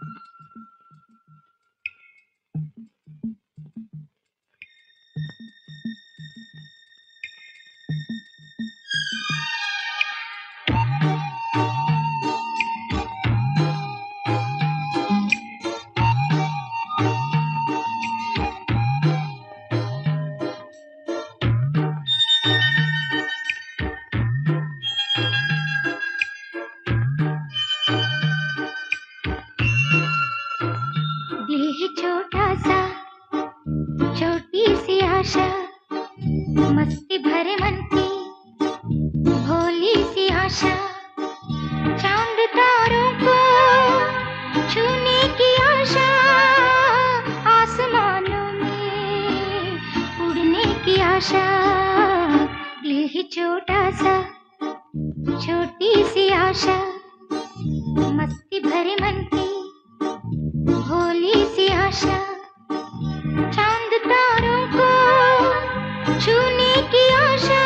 दिल है छोटा सा, छोटी सी आशा, मस्ती भरे मन की भोली सी आशा। चांद तारों को छूने की आशा, आसमानों में उड़ने की आशा। दिल है छोटा सा, छोटी सी आशा, मस्ती भरे मन की भोली सी आशा। चांद तारों को छूने की आशा,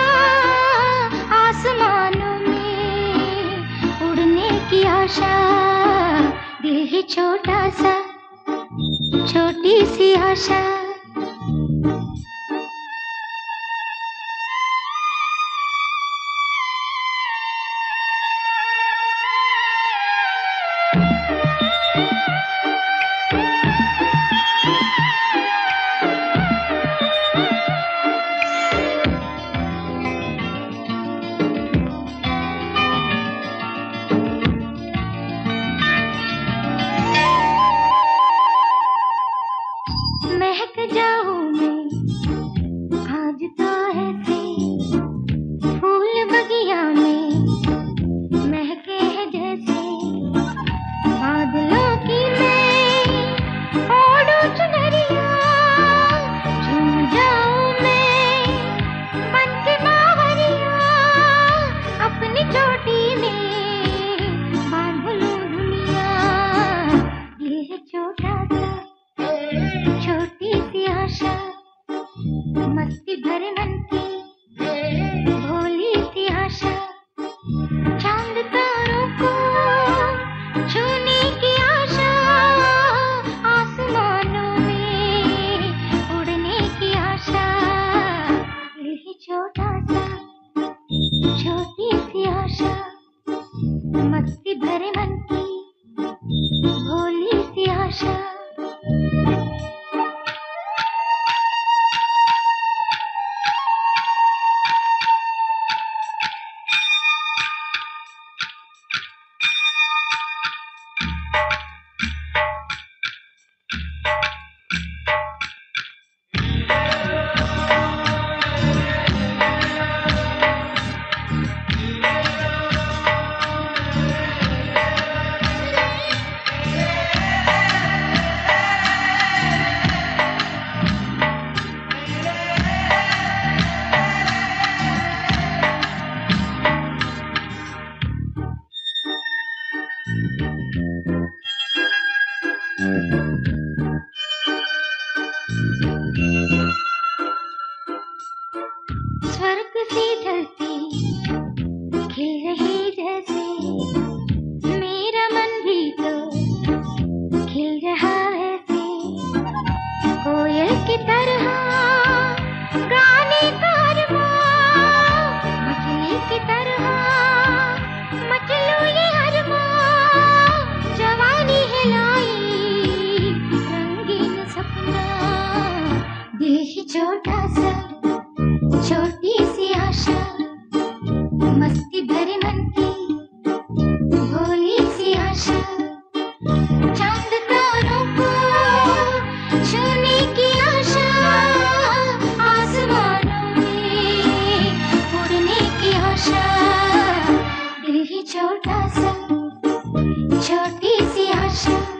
आसमानों में उड़ने की आशा। दिल है छोटा सा, छोटी सी आशा। महक जाऊं मैं आज तो ऐसे, फूल बगिया में महके हैं जैसे। बादलों की मैं ओढ़ूं चुनरिया, झूम जाऊं मैं बन के बावरिया। अपनी चोटी में बांध लूं दुनिया। ये है छोटा सा, छोटी सी आशा, मस्ती भरे मन की भोली सी आशा। चांद तारों को छूने की आशा, आसमानों में उड़ने की आशा। दिल है छोटा सा, छोटी सी आशा, मस्ती भरे मन की भोली सी आशा। स्वर्ग सी धरती खिल रही जैसे, मेरा मन भी तो खिल रहा वैसे। कोयल की तरह गाने का अरमां, मछली की तरह मचलूं ये अरमां। जवानी है लाई रंगीन सपना। दिल है छोटा सा, छोटी सी आशा, मस्ती भरे मन की भोली सी आशा। चांद तारों को छूने की आशा, आसमानों में उड़ने की आशा। दिल है छोटा सा, छोटी सी आशा।